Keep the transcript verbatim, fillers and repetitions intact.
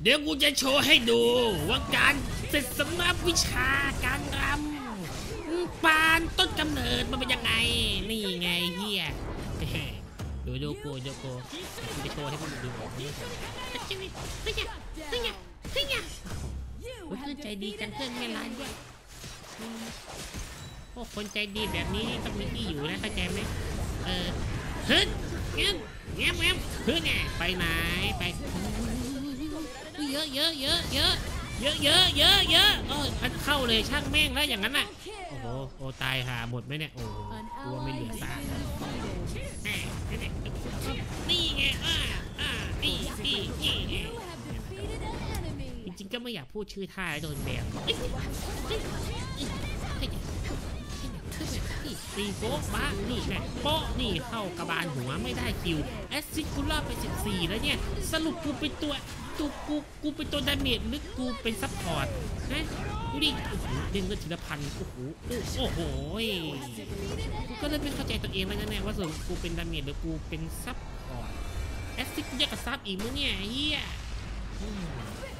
เดี๋ยวกูจะโชว์ให้ดูว่าการเสร็จสำนักวิชาการรำปานต้นกำเนิดมันเป็นยังไงนี่ไงเฮียดูดูกูดูกูกูจะโชว์ให้พวกมึงดูนี่เฮ้ยเฮ้ยเฮ้ยเฮ้ยเพื่อนใจดีจังเพื่อนไม่ร้ายด้วยโอ้คนใจดีแบบนี้ต้องมีที่อยู่นะเข้าใจไหมเออเฮ้ยเงี้ยเงี้ยเงี้ยเฮ้ยไงไปไหนไปเยอะเยอะเยอะเยอะเยอะเยอะเยอะเยอะเออพันเข้าเลยช่างแม่งแล้วอย่างนั้นน่ะโอ้โหโอ้ตายหาหมดไหมเนี่ยโอ้กลัวไม่เหลือซากนี่ไงอ่าอ่านี่นี่นี่จริงๆก็ไม่อยากพูดชื่อท่าโดนแบนตีโป๊ะมานี่แหละโป๊ะนี่เข้ากระบาลหัวไม่ได้คิวแอสซิคูล่าไปสิบสี่แล้วเนี่ยสรุปกูเป็นตัวตัวกูกูเป็นตัวดาเมจหรือกูเป็นซัพพอร์ตนะดูดิโอ้โหเด้งเลือดทีละพันโอ้โหโอ้โหกูก็เลยไม่เข้าใจตัวเองแล้วนะเนี่ยว่าสรุปกูเป็นดาเมจหรือกูเป็นซัพพอร์ตแอสซิกูแยกกับซับอีกมั้งเนี่ยเฮีย